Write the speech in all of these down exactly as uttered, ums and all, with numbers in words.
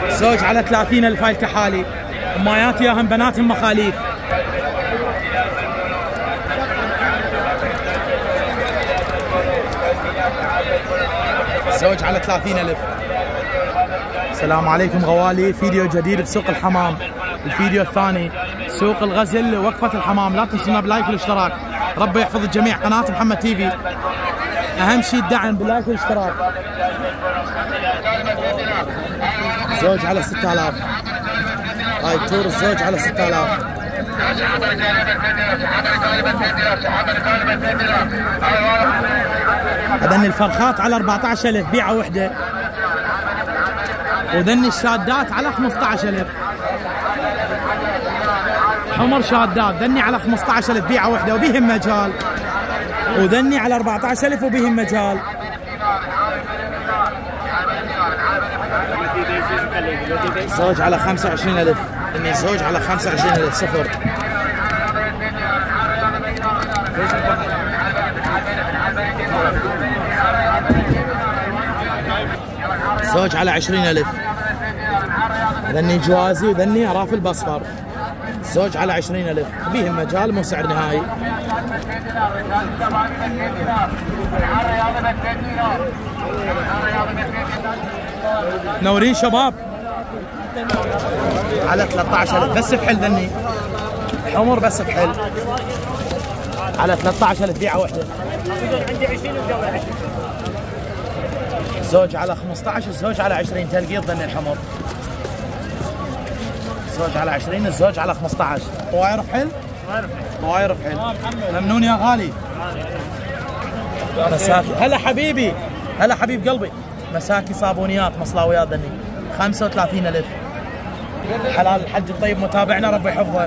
زوج على ثلاثين ألف هاي الكحالي. امايات ياهم بناتهم مخاليف. زوج على ثلاثين ألف. السلام عليكم غوالي، فيديو جديد بسوق الحمام. الفيديو الثاني سوق الغزل وقفة الحمام. لا تنسونا بلايك والاشتراك. ربي يحفظ الجميع. قناة محمد تيفي اهم شيء الدعم باللايك والاشتراك. زوج على ستة آلاف. هاي التور الزوج على ستة آلاف. هذني الفرخات على أربعة عشر ألف بيعة وحدة، وذني الشادات على خمسة عشر ألف. حمر شادات ذني على خمسة عشر ألف بيعة وحدة وبيهم مجال، وذني على أربعة عشر ألف وبيهم مجال. زوج على خمسة وعشرين ألف. ذني الزوج على خمسة وعشرين ألف صفر. زوج على عشرين ألف. ذني جوازي وذني أرافل بصفر. زوج على عشرين ألف بيهم مجال مو سعر نهائي. نورين شباب على ثلاثة عشر ألف بس بحل. ذني حمر بس بحل على ثلاثة عشر ألف بيعة وحدة. زوج على خمسة عشر، الزوج على عشرين تلقيط. ذني الحمر الزوج على عشرين، الزوج على خمسة عشر. طواير بحل؟ طواير بحل. ممنون يا غالي. مساكي هلا حبيبي، هلا حبيب قلبي. مساكي صابونيات مصلاويات ذني خمسة وثلاثين ألف. حلال الحج الطيب متابعنا ربي يحفظه.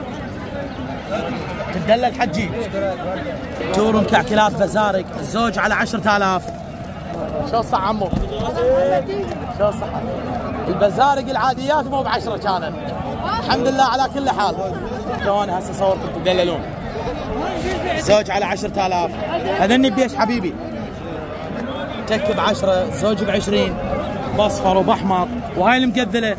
تدلل حجي. تور مكعكلات بزارق الزوج على عشرة آلاف. شو الصح عمو؟ شو الصح؟ البزارق العاديات مو بعشرة كانت. الحمد لله على كل حال. شلون هسه صوركم تدللون. زوج على عشرة آلاف. هذني بيش حبيبي. تك بعشرة، زوج بعشرين، باصفر وباحمر. وهاي المقذله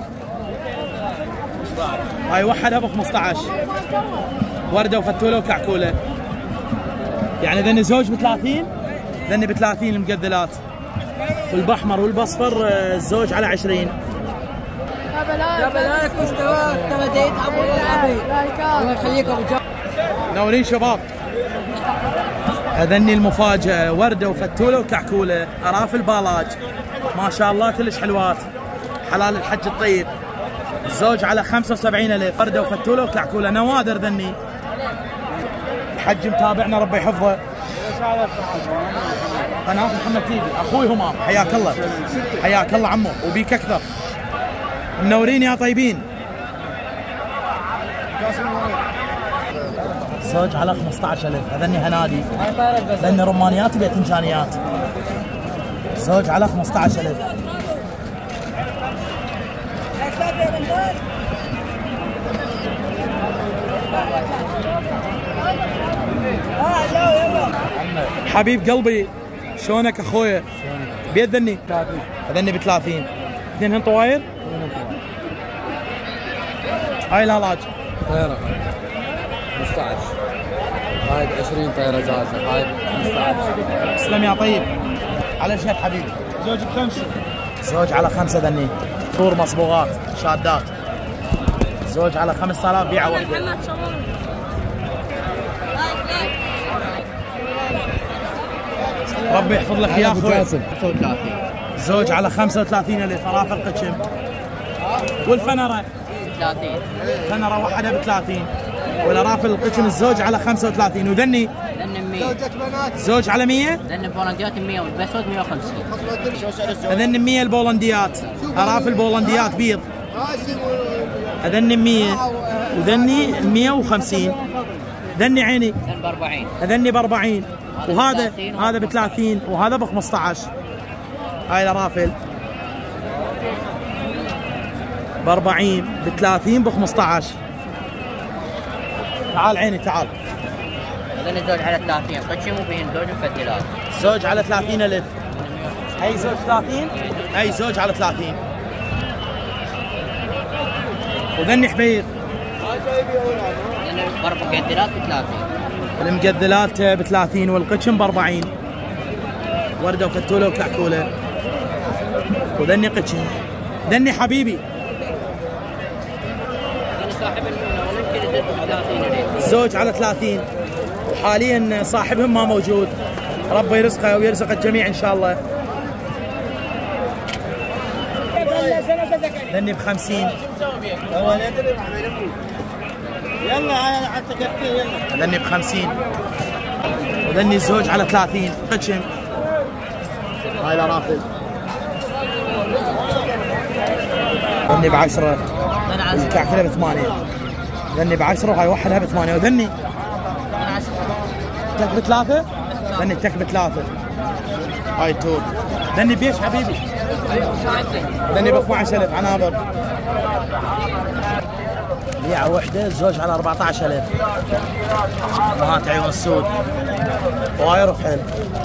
هاي وحدها ب خمسة عشر. ورده وفتوله وكعكوله. يعني ذني زوج ب ثلاثين، ذني ب ثلاثين المقذلات. والباحمر والبصفر الزوج على عشرين. يا بلاك مستواك ترى ديت ابو العبي. الله يخليك ابو جابر. نورين شباب. هذني المفاجأة وردة وفتولة وكعكولة. أرافل بالاج ما شاء الله كلش حلوات. حلال الحج الطيب. الزوج على خمسة وسبعين ألف. وردة وفتولة وكعكولة. نوادر ذني. الحج متابعنا ربي يحفظه. قناة محمد تيفي. أخوي همام حياك الله. حياك الله عمو وبيك أكثر. منورين يا طيبين. زوج على خمسة عشر ألف. هذني هنادي. هذني رمانيات وباذنجانيات. زوج على خمسة عشر ألف. حبيب قلبي شلونك اخويا؟ بيد ذني؟ هذني ب ثلاثين. اثنين طواير؟ هاي الهلاج طيرة خمسة عشر. هاي ب عشرين طيرة جاهزة. هاي ب خمسة عشر. اسلم يا طيب. على شيء حبيبي. زوج بخمسة. زوج على خمسة ذني. طور مصبوغات شادات. زوج على خمسة آلاف بيعة واحدة. ربي يحفظ لك يا اخوي. زوج على خمسة وثلاثين ألف. أرافل قشم. والفنرة ثلاثين. فنرة واحدة ب ثلاثين. والأرافل القشم الزوج على خمسة وثلاثين. وذني ذني مية. زوج على مية. ذني البولنديات مية والبسود مية وخمسين. هذن مية البولنديات. أرافل بولنديات بيض. هذن مية وذني مية وخمسين. ذني عيني. ذني ب أربعين. هذني ب أربعين. وهذا هذا ب ثلاثين وهذا ب خمسة عشر. هاي الأرافل ب أربعين ب ثلاثين ب خمسة عشر. تعال عيني تعال. ذني زوج على ثلاثين. قشم وبين زوج مفتلات. زوج على ثلاثين ألف. هاي زوج ثلاثين. هاي زوج على ثلاثين. وذني حبيب. المقدلات ب ثلاثين. المقدلات ب ثلاثين والقشم ب أربعين. ورده وفتوله وكعكوله. وذني قشم. ذني حبيبي. صاحب ممكن يزيد ب ثلاثين. الزوج على ثلاثين. وحاليا صاحبهم ما موجود. ربي يرزقه ويرزق الجميع ان شاء الله. ذني بخمسين. يلا على تكفيه يلا. ذني بخمسين. وذني الزوج على ثلاثين. قشم. هاي لا رافض. ذني بعشرة. الكعكلة بثمانية. ذني بعشرة وهاي وحدها بثمانية. وذني تك بثلاثة. ذني تك بثلاثة. هاي التور. ذني بيش حبيبي. ذني ب اثني عشر ألف عنابر. بيعة وحدة الزوج على أربعة عشر ألف. أمهات عيون السود. وهاي رفحل.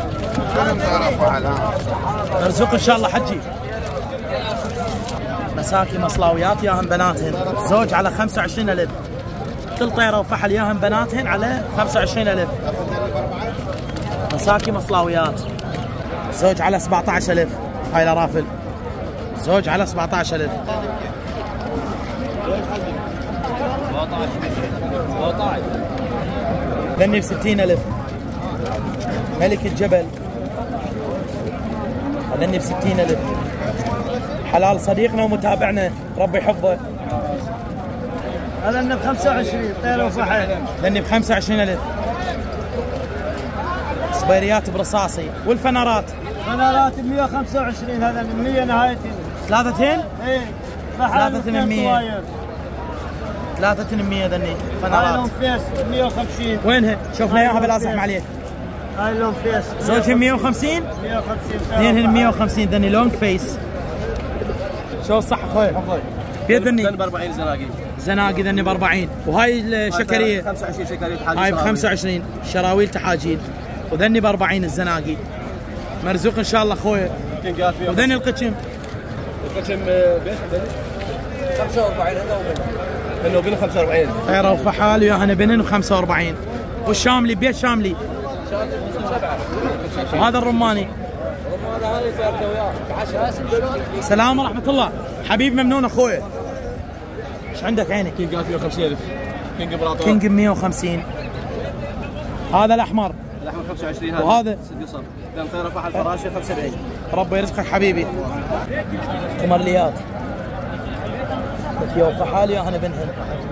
ارزق ان شاء الله حجي. مساكي مصلاويات ياهم بناتهن. زوج على خمسة وعشرين ألف. كل طيرة وفحل ياهم بناتهن على خمسة وعشرين ألف. مساكي مصلاويات. زوج على سبعة عشر ألف. هاي لرافل. زوج على سبعة عشر ألف. ذني ب ستين ألف. ملك الجبل. ذني ب ستين ألف. حلال صديقنا ومتابعنا ربي يحفظه. هذا ب خمسة وعشرين طيرة وفحل. ذني ب خمسة وعشرين ألف. صبيريات برصاصي. والفنارات فنارات ب مئة وخمسة وعشرين. هذا من مئة نهايتين. ثلاثتين؟ ايه ثلاثة من مئة. ثلاثة من مئة ذني فنارات. هاي لون فيس مئة وخمسين. وينها؟ شوفنا اياها بالازحم عليك. هاي لون فيس. زوجهم مئة وخمسين؟ مئة وخمسين. اثنينهن مئة وخمسين. ذني لونج فيس. شو الصح اخوي؟ بيد ذني ب أربعين زناقي. زناقي ذني ب أربعين. وهاي الشكريه خمسة وعشرين شكريه تحاجيل. هاي ب خمسة وعشرين شراويل تحاجيل. وذني ب أربعين الزناقي. مرزوق ان شاء الله اخوي. وذني القشم. القشم بيش خمسة وأربعين. هذا وبن بن خمسة وأربعين. طيرة وفحال وياهن بنن وخمسة وأربعين. والشاملي بيت شاملي. وهذا الرماني. سلام ورحمة الله. حبيب ممنون اخوي. ايش عندك عينك؟ كينج مئة وخمسين ألف. كينج براطور. كينج ب مئة وخمسين. هذا الاحمر. الاحمر خمسة وعشرين. وهذا ست قصر. دام طيرة فحل فراشة خمسة وسبعين. ربي يرزقك حبيبي. قمرليات. يا وفحال يا هنا بنهن.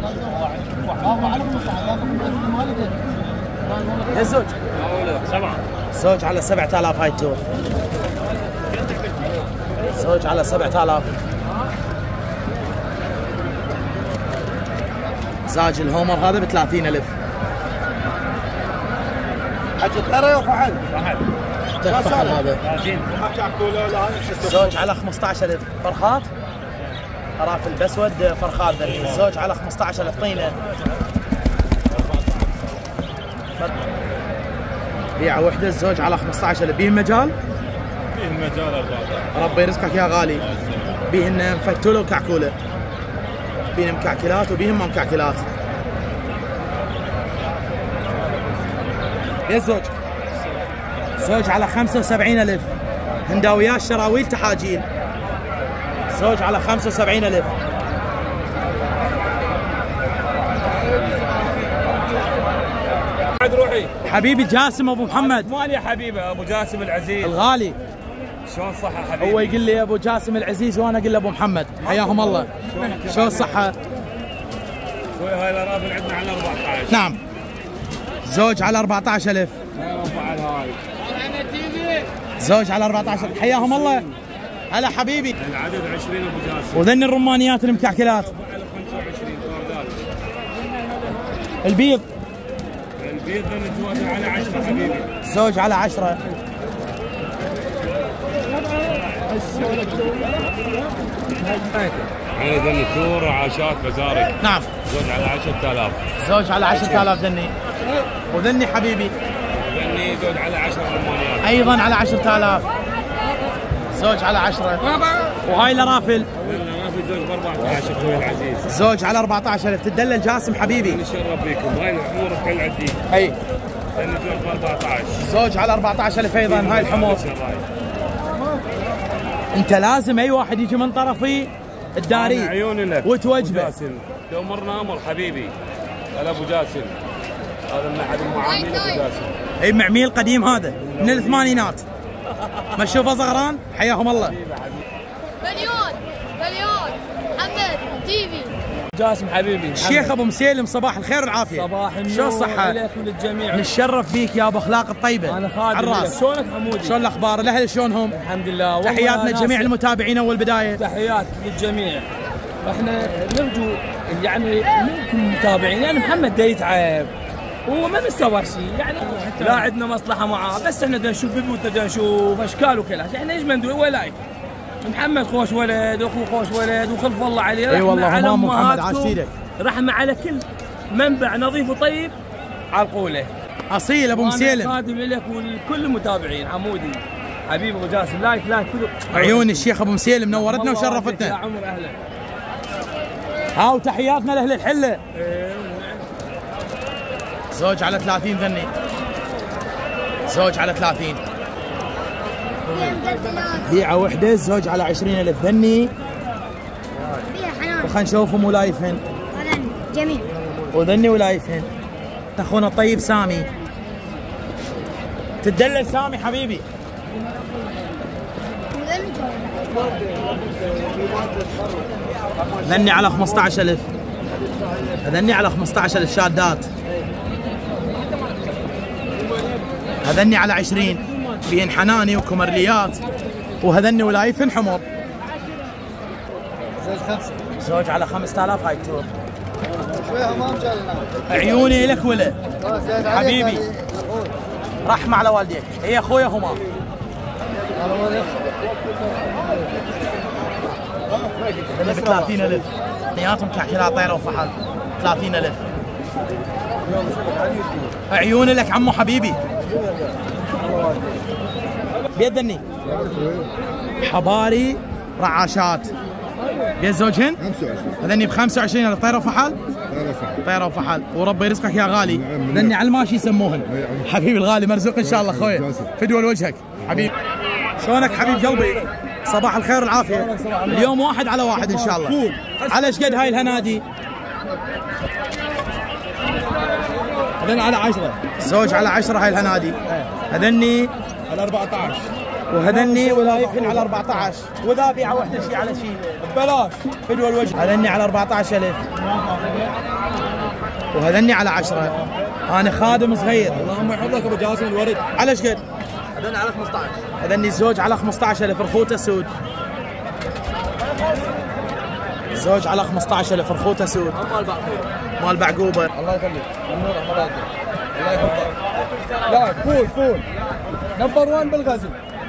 يا زوج. سبعة. زوج على سبعة آلاف هاي التور. زوج على سبعة آلاف. زاج الهومر هذا ب ثلاثين ألف. حجة طيرة وفحل. فحل. فحل هذا. زوج على خمسة عشر ألف. فرخات؟ قرافل بسود فرخات ذني. الزوج على خمسة عشر ألف طينة. بيعة وحدة الزوج على خمسة عشر ألف. بيهم مجال؟ بيهم مجال أربعة. ربي يرزقك يا غالي. بيهن مفتولة وكعكولة. بيهم مكعكلات وبيهم ما مكعكلات. يا الزوج. زوج على خمسة وسبعين ألف. هنداويات شراويل تحاجيل. زوج على خمسة وسبعين ألف. روحي حبيبي جاسم ابو محمد. مال يا حبيبي ابو جاسم العزيز. الغالي. شلون صحة حبيبي؟ هو يقول لي ابو جاسم العزيز وانا اقول له ابو محمد. حياهم الله. شلون الصحة؟ شوي هاي الرافل عندنا على أربعة عشر. نعم. زوج على أربعة عشر ألف. زوج على أربعة عشر. حياهم الله. هلا حبيبي. العدد عشرين ابو جاسم. وذن الرمانيات المكعكلات. خمسة وعشرين طردات. البيض. البيض ذن على عشرة حبيبي. زوج على عشرة. أنا ذني تور عاشات بزاري. نعم. زوج على عشرة آلاف. زوج على عشرة آلاف ذني. وذني حبيبي. ذني زوج على عشرة رمانيات. أيضا على عشرة آلاف. زوج على عشرة. وهاي لرافل. في زوج ب أربعة عشر اخوي العزيز. زوج على أربعة عشر ألف. تدلل جاسم حبيبي. نتشرف بكم. هاي الحمور كالعدي. اي. ثاني زوج ب أربعة عشر. زوج على أربعة عشر ألف ايضا هاي الحمور. انت لازم اي واحد يجي من طرفي الداري عيوني لك وتوجبه. تأمرنا امر حبيبي. هلا ابو جاسم. هذا من احد المعاملين ابو جاسم. اي معميل قديم هذا من الثمانينات. ما تشوفه صغران حياهم الله. مليون مليون محمد تيفي. جاسم حبيبي. الشيخ ابو مسيلم صباح الخير والعافيه. صباح النور. شو الصحة؟ لك وللجميع. نتشرف فيك يا ابو اخلاق الطيبه. انا خادم لك. شلونك حمودي؟ شلون الاخبار؟ الاهل شلونهم؟ الحمد لله. تحياتنا لجميع المتابعين اول بدايه. تحيات للجميع. احنا نرجو يعني منكم متابعين يعني محمد دا يتعب وما نستوى شيء يعني لا عندنا مصلحه معاه بس احنا بدنا نشوف بيوتنا بدنا نشوف اشكال وكلها احنا ايش بندوي ولايك محمد خوش ولد واخوه خوش ولد وخلف الله عليه. اي والله همام محمد عاش فيك. رحمه على كل منبع نظيف وطيب على القوله. اصيل ابو مسيلم. خادم لك ولكل المتابعين. حمودي حبيبي ابو جاسم لايك لايك كله. عيون الشيخ ابو مسيلم نورتنا وشرفتنا. يا عمر اهلا. ها وتحياتنا لاهل الحله. زوج على ثلاثين ذني. زوج على ثلاثين. بيعه وحده. زوج على عشرين ألف ذني. وخلينا نشوفهم ولايفهن. جميل. وذني ولايفهن. اخونا الطيب سامي. تدلل سامي حبيبي. ذني على خمسة عشر ألف. هذني على خمسة عشر ألف شادات. هذني على عشرين بين حناني وكمرليات. وهذني ولايفن حمر. زوج على خمسة آلاف هاي التور. عيوني لك ولا حبيبي. رحمة على والديك. هي اخويا هما. ب ثلاثين ألف. اثنيناتهم كعكلات طيره وفحل. ثلاثين ألف. عيوني لك عمو حبيبي. بيدني حباري رعاشات. بيد زوجهن؟ خمسة وعشرين. هذني ب خمسة وعشرين ألف طيره وفحل؟ طيره وفحل. وربي يرزقك يا غالي. هذني على الماشي يسموهن. حبيبي الغالي مرزوق ان شاء الله اخويا. فدوى لوجهك حبيبي. شلونك حبيب قلبي؟ صباح الخير والعافيه. اليوم واحد على واحد ان شاء الله. على ايش قد هاي الهنادي؟ هذني على عشرة. زوج على عشرة هاي الهنادي. هذني على أربعة عشر. وهذني ولايفهن على أربعة عشر. وذا بيعه وحده شيء على شيء ببلاش. فدوى الوجه. هذني على أربعة عشر ألف. وهذني على عشرة. انا خادم صغير. اللهم يحفظك ابو جاسم الورد. على ايش قد؟ هذني على خمسة عشر. هذني زوج على خمسة عشر ألف رخوته سود. زوج على خمسة عشر ألف رخوته سود. مال بعقوبه. مال بعقوبه. الله يخليك. النور الله يحفظك. لا فول فول. نمبر واحد بالغزل.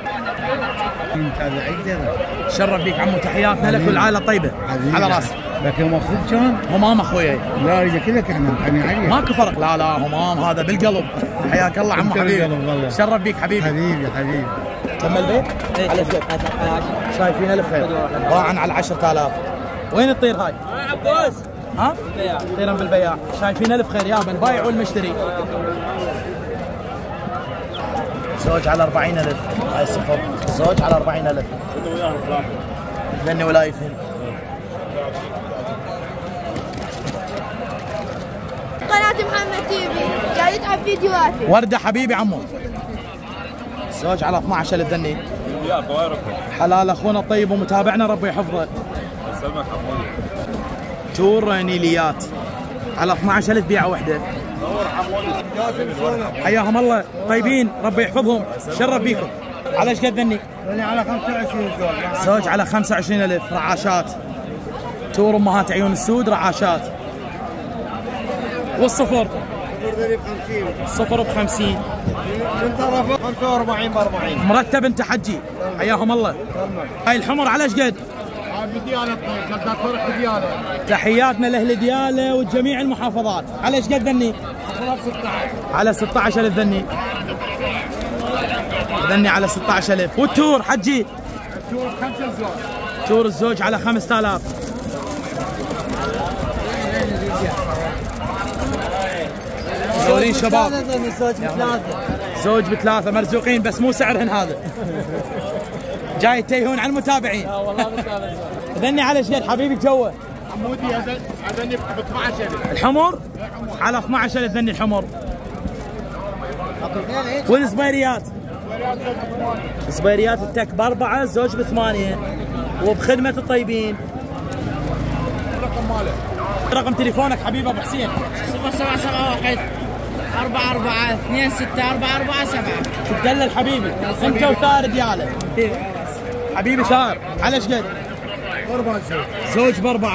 شرف بيك عمو. تحياتنا لك والعائله الطيبه. على راسك. لكن اخوك كان؟ همام اخويا. لا يجي كلك احنا متعني عليه. ماكو فرق. لا لا همام هذا بالقلب. حياك الله عمو حبيبي. شرف بيك حبيبي. حبيبي حبيبي. تم البيت؟ على ايش قد؟ شايفين الف خير. باعا على عشرة آلاف. وين الطير هاي؟ عباس. ها؟ طيرا بالبياع. شايفين الف خير يابا البايع والمشتري. زوج على أربعين ألف. هاي الصفر. زوج على أربعين ألف. لاني ولايفهن. قناة محمد تيفي جاي يتعب فيديوهاتي. وردة حبيبي عمو. زوج على اثني عشر ألف ذني. حلال اخونا الطيب ومتابعنا ربي يحفظه. تور نيليات على اثني عشر ألف بيعه وحده. حياهم الله طيبين ربي يحفظهم. شرف بيكم. على ايش قد ذني؟ على خمسة وعشرين زوج. زوج على خمسة وعشرين ألف رعاشات. تور امهات عيون السود رعاشات. والصفر صفر ب خمسين. من طرفه خمسة وأربعين ب أربعين. مرتب انت حجي. حياهم الله. هاي الحمر على ايش قد؟ بديالة قد فرح بديالة. تحياتنا لاهل دياله وجميع المحافظات. على ايش قد ذني؟ على ستة عشر ألف ذني. ذني على ستة عشر ألف. والتور حجي؟ التور خمسة زوج. تور الزوج على خمسة آلاف. زورين شباب زوج بثلاثة مرزوقين بس مو سعرهن هذا. جاي يتيهون على المتابعين. ذني على ايش قد حبيبي جوه؟ عمودي اذني ب اثنعش ألف. الحمر على اثنعش ألف ذني الحمر. والزبيريات زبيريات التك باربعة الزوج بثمانية وبخدمة الطيبين. الرقم ماله رقم تليفونك حبيبي ابو حسين؟ صفر سبعة سبعة واحد أربعة أربعة اثنين ستة أربعة أربعة سبعة. تدلل حبيبي انت وثار دياله. حبيبي ثار على ايش قد؟ أربعة زوج زوج باربعة.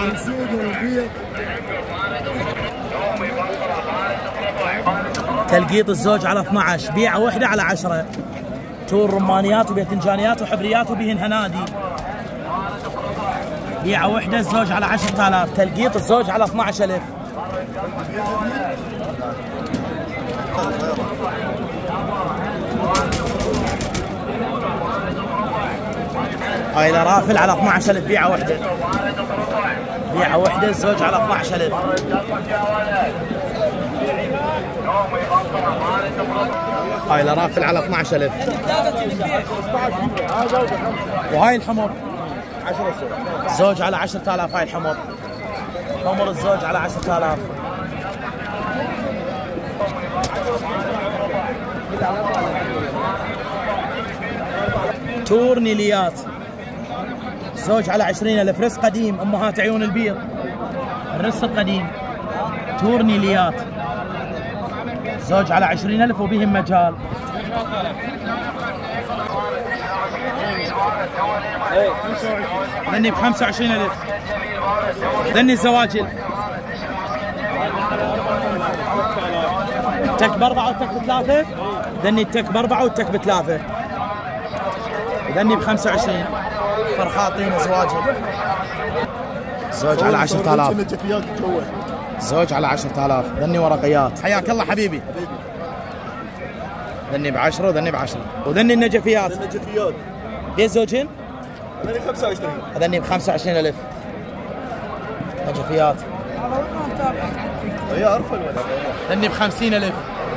تلقيط الزوج على اثنعش بيعة وحدة على عشرة. تور رمانيات وباذنجانيات وحبريات وبهن هنادي. بيعة وحدة الزوج على عشرة آلاف. تلقيط الزوج على اثنعش ألف. هاي الرافل على اثنعش ألف بيعة وحدة. بيعة وحدة الزوج على اثنعش ألف. هاي الرافل على اثنعش ألف. وهاي الحمر زوج على عشرة آلاف. هاي الحمر حمر الزوج على عشرة آلاف. تور نيليات زوج على عشرين ألف. رس قديم أمهات عيون البيض. الرس القديم تور نيليات زوج على عشرين ألف وبهم مجال. ذني بخمسة وعشرين ألف. ذني الزواجل تك بأربعة والتك بثلاثة. ذني التك بأربعة والتك بثلاثة. ذني بخمسة وعشرين. فرخاطين زواجل زوج على عشرة آلاف. زوج على عشرة آلاف. ذني ورقيات. حياك الله حبيبي. ذني بعشرة وذني بعشرة. وذني النجفيات. النجفيات ليه زوجين؟ هذني خمسة وعشرين. هذني بخمسة وعشرين ألف. نجفيات. هي أرفل ولا؟ ذني بخمسين ألف.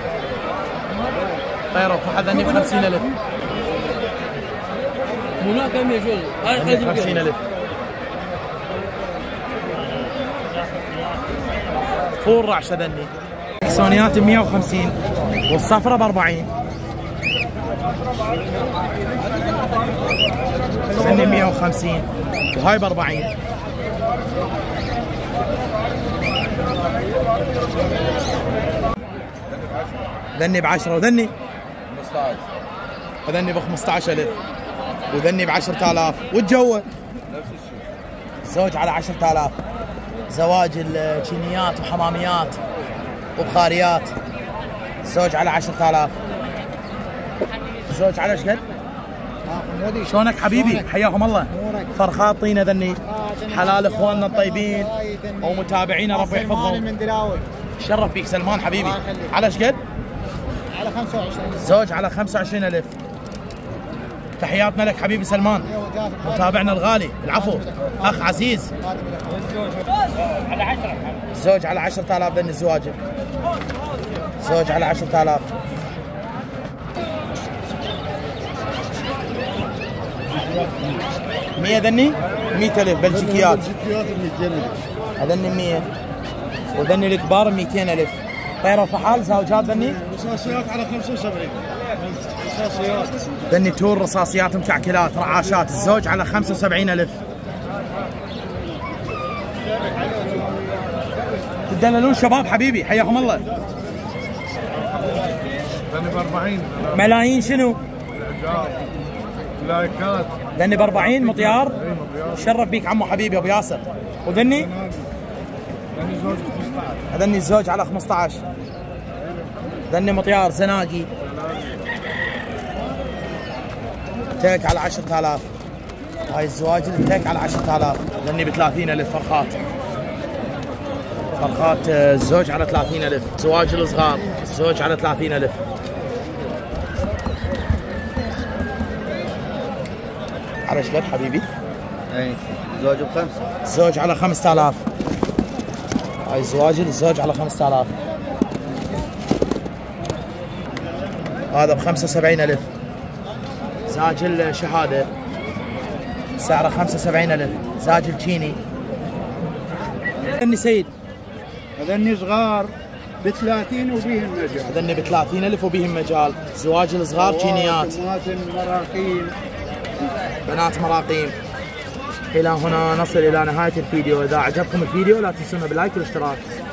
طيروا فحد ذني بخمسين ألف. هنا كم يا شغل؟ ذني بخمسين ألف. فور رعشة ذني. سونيات ب مية وخمسين والصفرة ب أربعين. ذني مية وخمسين وهاي ب أربعين. ذني ب عشرة وذني خمسطعش. وذني ب خمسطعش ألف. وذني ب عشرة آلاف. والجوة نفس الشيء. زوج على عشرة آلاف. زواج الشينيات وحماميات وبخاريات زوج على عشرة آلاف. زوج على ايش قد؟ شلونك حبيبي؟ حياهم الله. فرخات طينه ذني حلال اخواننا الطيبين ومتابعينا ربي يحفظهم. من دراوي. شرف بيك سلمان حبيبي. على ايش قد؟ على خمسة وعشرين. زوج على خمسة وعشرين ألف. تحياتنا لك حبيبي سلمان متابعنا الغالي. العفو اخ عزيز. زوج على عشرة آلاف ذني الزواجر. زوج على عشرة آلاف. مية ذني مية ألف بلجيكيات. هذني مية وذني الكبار ميتين ألف. طيرة وفحال زوجات ذني رصاصيات على خمسة وسبعين. رصاصيات. ذني تور رصاصيات مكعكلات رعاشات الزوج على خمسة وسبعين ألف. تدللون شباب حبيبي حياهم الله. ذني ب أربعين. ملايين شنو؟ لايكات. ذني ب أربعين مطيار. شرف بيك عمو حبيبي ابو ياسر. وذني ذني زوج خمسطعش. هذني الزوج على خمسطعش. ذني مطيار زناقي تيك على عشرة آلاف. هاي الزواج تيك على عشرة آلاف. ذني ب ثلاثين ألف. فرخات فرخات الزوج على ثلاثين ألف. زواج الصغار الزوج على ثلاثين ألف. على ايش قد حبيبي؟ اي زوج بخمسة. الزوج على خمسة آلاف. هاي الزواجل الزوج على خمسة آلاف. هذا بخمسة وسبعين ألف. زاجل شهادة سعره خمسة وسبعين ألف. زاجل تشيني. هذني سيد. هذني صغار ب ثلاثين وبيهم مجال. هذني ب ثلاثين ألف وبيهم مجال. زواجل صغار تشينيات. بنات مراقيم. بنات مراقيم. إلى هنا نصل إلى نهاية الفيديو. إذا أعجبكم الفيديو لا تنسونا باللايك والاشتراك.